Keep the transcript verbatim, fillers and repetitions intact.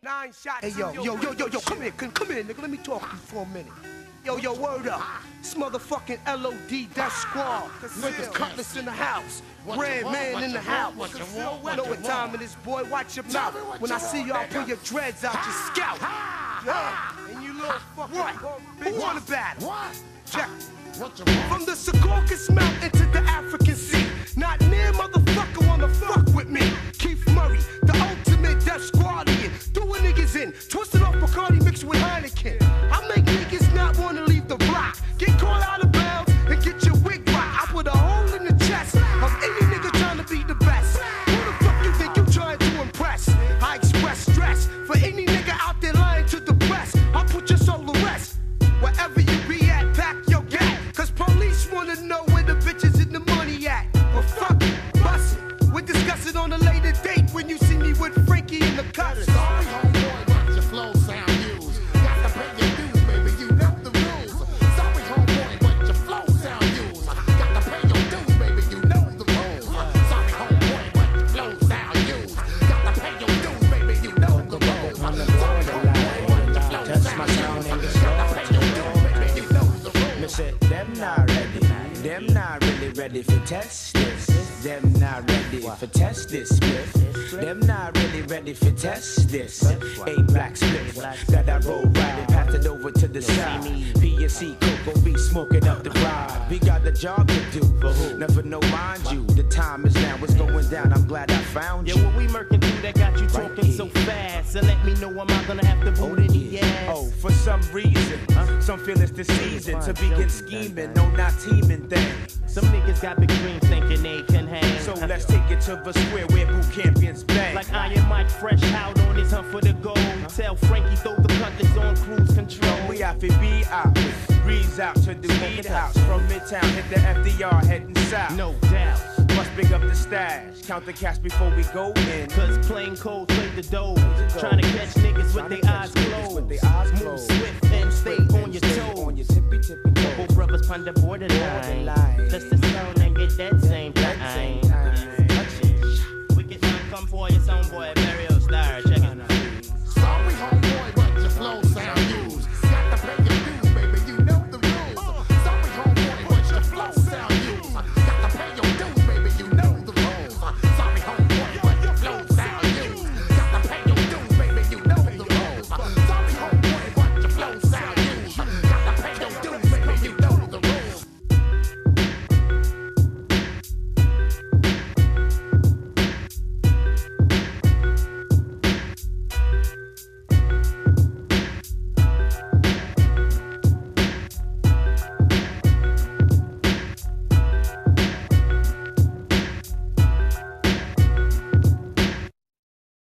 Nine shots. Hey, yo, yo, yo, yo, yo, come here, come, come here, nigga. Let me talk to you for a minute. Yo, yo, word up. This motherfucking L O D, Death Squad. Niggas Cutlass in the house. Red man in the house. Know what time it is, boy. Watch your mouth. When I see y'all, pull your dreads out your scalp. Yeah. And you little fucking what? Who wanna battle? What? Check. From the Secaucus Mountain to the African Sea. Not near motherfucker wanna fuck with me. Keith Murray, the ultimate Death Squadian. Throwing niggas in, twisted off Bacardi mixed with Heineken. I make niggas not wanna leave the block. Get caught out of bounds and get your wig rocked. I put a hole in the chest of any nigga trying to be the best. Who the fuck you think you trying to impress? I express stress for any nigga out there lying to the press. I put your soul to rest. Wherever you be at, pack your gat. Cause police wanna know where the bitches and the money at. Well fuck it, bust it. We'll discuss it on a later date when you see me with Frankie in the cutters. Sorry, homeboy, what your flow sound use. Got to pay your dues, baby, you know the rules. Sorry, homeboy, what your flow sound use. Got to pay your dues, baby, you know the rules. Sorry, homeboy, what your flow sound use. Got to pay your dues, baby, you know the rules. Sorry, homeboy, what your flow sound use. Got to pay your dues, baby, you know the rules. Me say, them not ready. Them not really ready for test this. Them not ready for test this spliff. Them not really ready for test this. A black spliff that I roll right and pass it over to the side. P S C Coco be smoking up the ride. We got the job to do. Never know, mind you, the time is now. It's going down. I'm glad I found you. Yeah, what we murking through that got you talking so fast? So let me know, am I gonna have to vote in the ass? Oh, for some reason, some feel it's the season to begin scheming. No, not teaming things. Some niggas got big dreams thinking they can hang. So let's take it to the square where boot champions bang. Like Iron Mike fresh out on his hunt for the gold. Tell Frankie throw the cutlass on cruise control. We out for be out. Breeze out to the weed house. From Midtown, hit the F D R heading south. No doubt. Must pick up the stash. Count the cash before we go in. Cause plain cold play the dough. Trying to catch niggas with their eyes closed. Move swift and stay on your toes. Couple brothers pon the borderline. Let's just turn and get that same time. We get some come for your son boy, burial star. Check